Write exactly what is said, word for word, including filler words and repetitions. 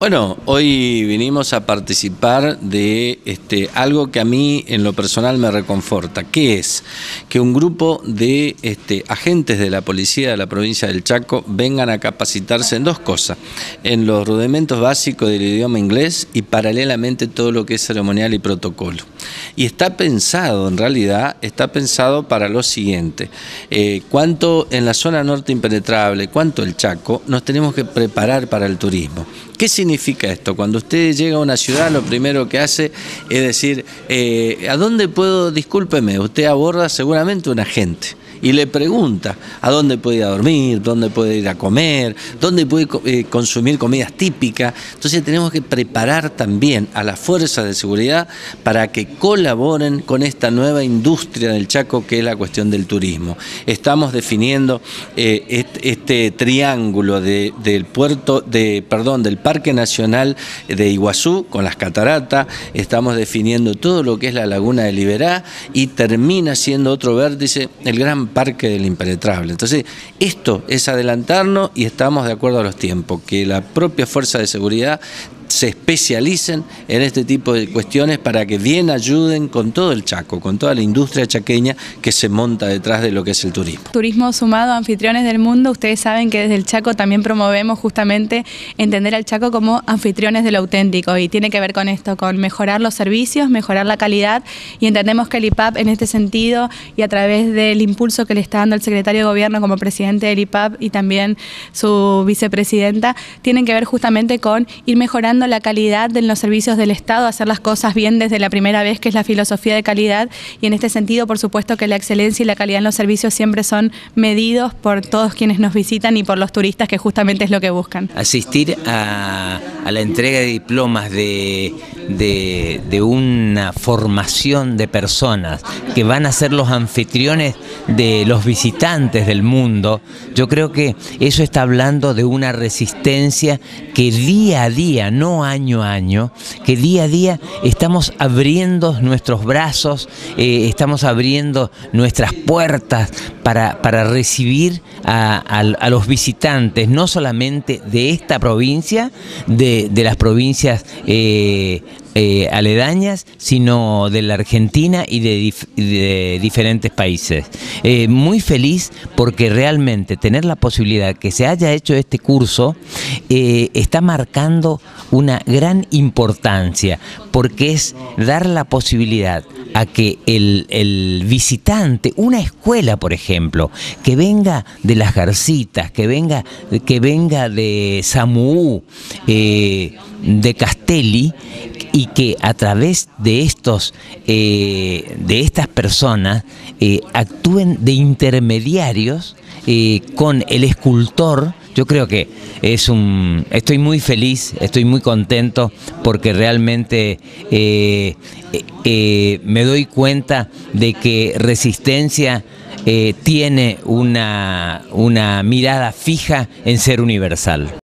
Bueno, hoy vinimos a participar de este, algo que a mí en lo personal me reconforta, que es que un grupo de este, agentes de la policía de la provincia del Chaco vengan a capacitarse en dos cosas, en los rudimentos básicos del idioma inglés y paralelamente todo lo que es ceremonial y protocolo. Y está pensado, en realidad, está pensado para lo siguiente, eh, cuánto en la zona norte impenetrable, cuánto el Chaco, nos tenemos que preparar para el turismo. ¿Qué significa esto? Cuando usted llega a una ciudad, lo primero que hace es decir, eh, ¿a dónde puedo? Discúlpeme, usted aborda seguramente un agente y le pregunta a dónde puede ir a dormir, dónde puede ir a comer, dónde puede eh, consumir comidas típicas. Entonces tenemos que preparar también a las fuerzas de seguridad para que colaboren con esta nueva industria del Chaco, que es la cuestión del turismo. Estamos definiendo eh, este, este triángulo de, del puerto, de, perdón, del Parque Nacional de Iguazú con las cataratas, estamos definiendo todo lo que es la Laguna de Liberá y termina siendo otro vértice el gran Parque del Impenetrable. Entonces, esto es adelantarnos y estamos de acuerdo a los tiempos, que la propia fuerza de seguridad se especialicen en este tipo de cuestiones para que bien ayuden con todo el Chaco, con toda la industria chaqueña que se monta detrás de lo que es el turismo. Turismo sumado a anfitriones del mundo. Ustedes saben que desde el Chaco también promovemos justamente entender al Chaco como anfitriones de lo auténtico, y tiene que ver con esto, con mejorar los servicios, mejorar la calidad, y entendemos que el I P A P en este sentido, y a través del impulso que le está dando el secretario de Gobierno como presidente del I P A P y también su vicepresidenta, tienen que ver justamente con ir mejorando la calidad de los servicios del Estado, hacer las cosas bien desde la primera vez, que es la filosofía de calidad, y en este sentido, por supuesto, que la excelencia y la calidad en los servicios siempre son medidos por todos quienes nos visitan y por los turistas, que justamente es lo que buscan. Asistir a, a la entrega de diplomas de, de, de una formación de personas que van a ser los anfitriones de los visitantes del mundo, yo creo que eso está hablando de una resistencia que día a día, no año a año, que día a día estamos abriendo nuestros brazos, eh, estamos abriendo nuestras puertas para, para recibir a, a, a los visitantes, no solamente de esta provincia, de, de las provincias eh, Eh, aledañas, sino de la Argentina y de, dif de diferentes países. Eh, muy feliz porque realmente tener la posibilidad que se haya hecho este curso eh, está marcando una gran importancia, porque es dar la posibilidad a que el, el visitante, una escuela por ejemplo, que venga de Las Garcitas, que venga, que venga de Samuú, eh, de Castelli, y que a través de estos eh, de estas personas eh, actúen de intermediarios eh, con el escultor. Yo creo que es un, estoy muy feliz, estoy muy contento, porque realmente eh, eh, me doy cuenta de que Resistencia eh, tiene una, una mirada fija en ser universal.